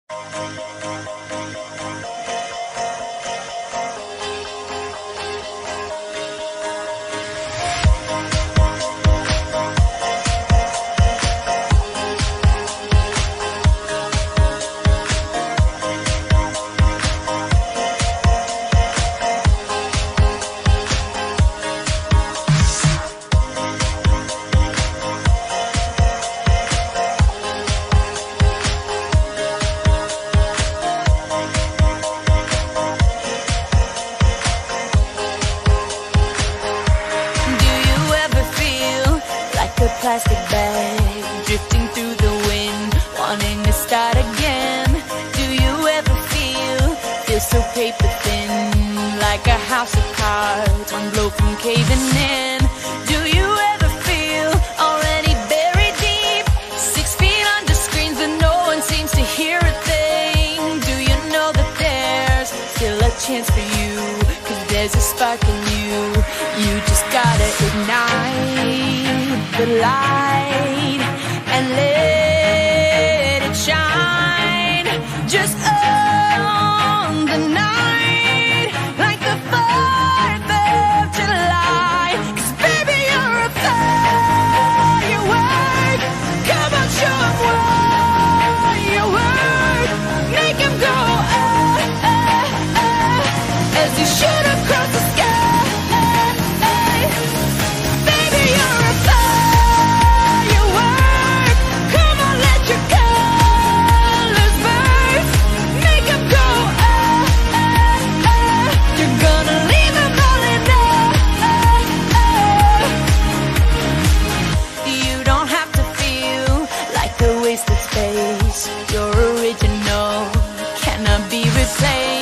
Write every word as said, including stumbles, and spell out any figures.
Plastic bag drifting through the wind, wanting to start again. Do you ever feel, feel so paper thin, like a house of cards, one blow from caving in? Do you ever feel already buried deep, six feet under screens but no one seems to hear a thing? Do you know that there's still a chance for you, cause there's a spark in you, you just gotta ignite the light and let it shine. Just own the night like the fourth of July. Cause baby, you're a firework. Come on, show 'em what you work. Make 'em go ah, ah, ah, as you shoot across the sky. Baby, you're a space, you're original, cannot be replaced.